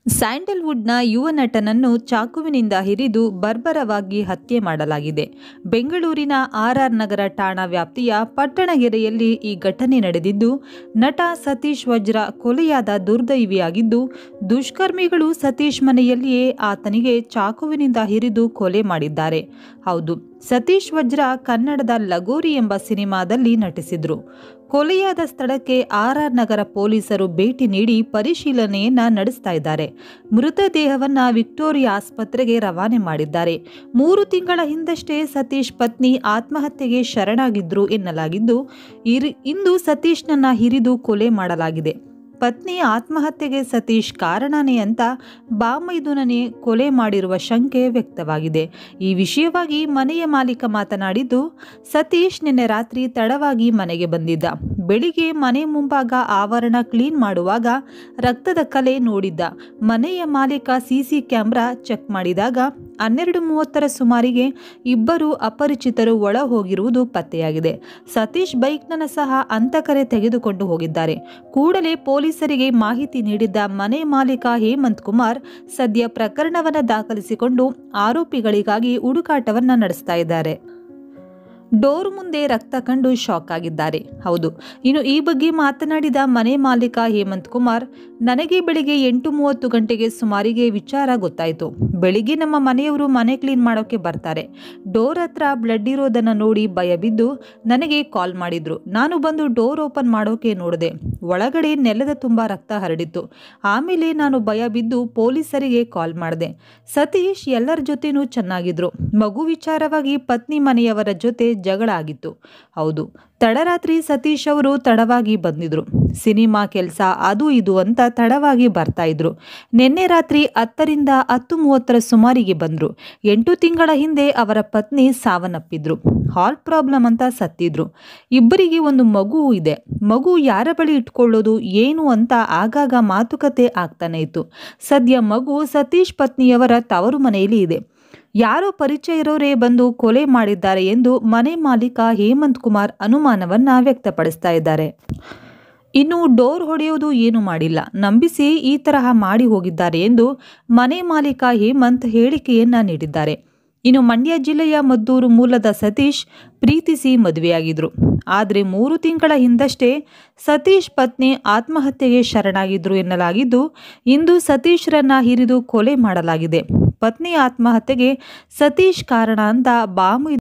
ಸ್ಯಾಂಡಲ್ವುಡ್ನ ಯುವ ನಟನನ್ನು ಚಾಕುವಿನಿಂದ ಇರಿದು ಬರ್ಬರವಾಗಿ ಹತ್ಯೆ ಮಾಡಲಾಗಿದೆ. ಬೆಂಗಳೂರಿನ ಆರ್ಆರ್ ನಗರ ಠಾಣಾ ವ್ಯಾಪ್ತಿಯ ಪಟ್ಟಣಗೆರೆಯಲ್ಲಿ ಈ ಘಟನೆ ನಡೆದಿದ್ದು, ನಟ ಸತೀಶ್ ವಜ್ರ ಕೊಲೆಯಾದ ದುರ್ದೈವಿಯಾಗಿದ್ದು, ದುಷ್ಕರ್ಮಿಗಳು ಸತೀಶ್ ಮನೆಯಲ್ಲಿಯೇ ಆತನಿಗೆ ಚಾಕುವಿನಿಂದ ಇರಿದು ಕೊಲೆ ಮಾಡಿದ್ದಾರೆ. ಹೌದು, ಸತೀಶ್ ವಜ್ರ ಕನ್ನಡದ ಲಗೋರಿ ಎಂಬ ಸಿನಿಮಾದಲ್ಲಿ ನಟಿಸಿದ್ರು. ಕೊಲೆಯಾದ ಸ್ಥಳಕ್ಕೆ ಆರ್ಆರ್ ನಗರ ಪೊಲೀಸರು ಭೇಟಿ ನೀಡಿ ಪರಿಶೀಲನೆಯನ್ನ ನಡೆಸ್ತಾ ಇದ್ದಾರೆ. ಮೃತದೇಹವನ್ನ ವಿಕ್ಟೋರಿಯಾ ಆಸ್ಪತ್ರೆಗೆ ರವಾನೆ ಮಾಡಿದ್ದಾರೆ. 3 ತಿಂಗಳ ಹಿಂದಷ್ಟೇ ಸತೀಶ್ ಪತ್ನಿ ಆತ್ಮಹತ್ಯೆಗೆ ಶರಣಾಗಿದ್ರು ಎನ್ನಲಾಗಿದ್ದು, ಇಂದು ಸತೀಶ್ನನ್ನ ಹಿರಿದು ಕೊಲೆ ಮಾಡಲಾಗಿದೆ. ಪತ್ನಿ ಆತ್ಮಹತ್ಯೆಗೆ ಸತೀಶ್ ಕಾರಣನೇ ಅಂತ ಬಾಮೈದುನನೇ ಕೊಲೆ ಮಾಡಿರುವ ಶಂಕೆ ವ್ಯಕ್ತವಾಗಿದೆ. ಈ ವಿಷಯವಾಗಿ ಮನೆಯ ಮಾಲೀಕ ಮಾತನಾಡಿದ್ದು, ಸತೀಶ್ ನಿನ್ನೆ ರಾತ್ರಿ ತಡವಾಗಿ ಮನೆಗೆ ಬಂದಿದ್ದ. ಬೆಳಿಗ್ಗೆ ಮನೆ ಮುಂಭಾಗ ಆವರಣ ಕ್ಲೀನ್ ಮಾಡುವಾಗ ರಕ್ತದ ಕಲೆ ನೋಡಿದ್ದ. ಮನೆಯ ಮಾಲೀಕ ಸಿಸಿ ಕ್ಯಾಮೆರಾ ಚೆಕ್ ಮಾಡಿದಾಗ 12:30 ಸುಮಾರಿಗೆ ಇಬ್ಬರು ಅಪರಿಚಿತರು ಒಳ ಹೋಗಿರುವುದು ಪತ್ತೆಯಾಗಿದೆ. ಸತೀಶ್ ಬೈಕ್ನನ್ನು ಸಹ ಅಂತಕರೆ ತೆಗೆದುಕೊಂಡು ಹೋಗಿದ್ದಾರೆ. ಕೂಡಲೇ ಪೊಲೀಸರಿಗೆ ಮಾಹಿತಿ ನೀಡಿದ್ದ ಮನೆ ಮಾಲೀಕ ಹೇಮಂತ್ ಕುಮಾರ್ ಸದ್ಯ ಪ್ರಕರಣವನ್ನು ದಾಖಲಿಸಿಕೊಂಡು ಆರೋಪಿಗಳಿಗಾಗಿ ಹುಡುಕಾಟವನ್ನು ನಡೆಸ್ತಾ ಇದ್ದಾರೆ. ಡೋರ್ ಮುಂದೆ ರಕ್ತ ಕಂಡು ಶಾಕ್ ಆಗಿದ್ದಾರೆ. ಹೌದು, ಇನ್ನು ಈ ಬಗ್ಗೆ ಮಾತನಾಡಿದ ಮನೆ ಮಾಲೀಕ ಹೇಮಂತ್ ಕುಮಾರ್, ನನಗೆ ಬೆಳಿಗ್ಗೆ 8:30 ಗಂಟೆಗೆ ಸುಮಾರಿಗೆ ವಿಚಾರ ಗೊತ್ತಾಯಿತು. ಬೆಳಿಗ್ಗೆ ನಮ್ಮ ಮನೆಯವರು ಮನೆ ಕ್ಲೀನ್ ಮಾಡೋಕೆ ಬರ್ತಾರೆ. ಡೋರ್ ಹತ್ರ ಬ್ಲಡ್ ಇರೋದನ್ನು ನೋಡಿ ಭಯ ಬಿದ್ದು ನನಗೆ ಕಾಲ್ ಮಾಡಿದ್ರು. ನಾನು ಬಂದು ಡೋರ್ ಓಪನ್ ಮಾಡೋಕೆ ನೋಡಿದೆ. ಒಳಗಡೆ ನೆಲದ ತುಂಬ ರಕ್ತ ಹರಡಿತ್ತು. ಆಮೇಲೆ ನಾನು ಭಯ ಬಿದ್ದು ಪೊಲೀಸರಿಗೆ ಕಾಲ್ ಮಾಡಿದೆ. ಸತೀಶ್ ಎಲ್ಲರ ಜೊತೆನೂ ಚೆನ್ನಾಗಿದ್ರು. ಮಗು ವಿಚಾರವಾಗಿ ಪತ್ನಿ ಮನೆಯವರ ಜೊತೆ ಜಗಳ ಆಗಿತ್ತು. ಹೌದು, ತಡರಾತ್ರಿ ಸತೀಶ್ ಅವರು ತಡವಾಗಿ ಬಂದಿದ್ರು. ಸಿನಿಮಾ ಕೆಲಸ ಅದು ಇದು ಅಂತ ತಡವಾಗಿ ಬರ್ತಾ ಇದ್ರು. ನಿನ್ನೆ ರಾತ್ರಿ 10ರಿಂದ 10:30 ಸುಮಾರಿಗೆ ಬಂದ್ರು. 8 ತಿಂಗಳ ಹಿಂದೆ ಅವರ ಪತ್ನಿ ಸಾವನ್ನಪ್ಪಿದ್ರು. ಹಾರ್ಟ್ ಪ್ರಾಬ್ಲಮ್ ಅಂತ ಸತ್ತಿದ್ರು. ಇಬ್ಬರಿಗೆ ಒಂದು ಮಗು ಇದೆ. ಮಗು ಯಾರ ಬಳಿ ಇಟ್ಕೊಳ್ಳೋದು ಏನು ಅಂತ ಆಗಾಗ ಮಾತುಕತೆ ಆಗ್ತಾನೆ ಇತ್ತು. ಸದ್ಯ ಮಗು ಸತೀಶ್ ಪತ್ನಿಯವರ ತವರು ಮನೆಯಲ್ಲಿ ಇದೆ. ಯಾರೋ ಪರಿಚಯ ಇರೋರೇ ಬಂದು ಕೊಲೆ ಮಾಡಿದ್ದಾರೆ ಎಂದು ಮನೆ ಮಾಲೀಕ ಹೇಮಂತ್ ಕುಮಾರ್ ಅನುಮಾನವನ್ನ ವ್ಯಕ್ತಪಡಿಸ್ತಾ ಇದ್ದಾರೆ. ಇನ್ನು ಡೋರ್ ಹೊಡೆಯೋದು ಏನು ಮಾಡಿಲ್ಲ, ನಂಬಿಸಿ ಈ ತರಹ ಮಾಡಿ ಹೋಗಿದ್ದಾರೆ ಎಂದು ಮನೆ ಮಾಲೀಕ ಹೇಮಂತ್ ಹೇಳಿಕೆಯನ್ನ ನೀಡಿದ್ದಾರೆ. ಇನ್ನು ಮಂಡ್ಯ ಜಿಲ್ಲೆಯ ಮದ್ದೂರು ಮೂಲದ ಸತೀಶ್ ಪ್ರೀತಿಸಿ ಮದುವೆಯಾಗಿದ್ರು. ಆದರೆ 3 ತಿಂಗಳ ಹಿಂದಷ್ಟೇ ಸತೀಶ್ ಪತ್ನಿ ಆತ್ಮಹತ್ಯೆಗೆ ಶರಣಾಗಿದ್ರು ಎನ್ನಲಾಗಿದ್ದು, ಇಂದು ಸತೀಶ್ರನ್ನ ಹಿರಿದು ಕೊಲೆ ಮಾಡಲಾಗಿದೆ. ಪತ್ನಿ ಆತ್ಮಹತ್ಯೆಗೆ ಸತೀಶ್ ಕಾರಣ ಅಂತ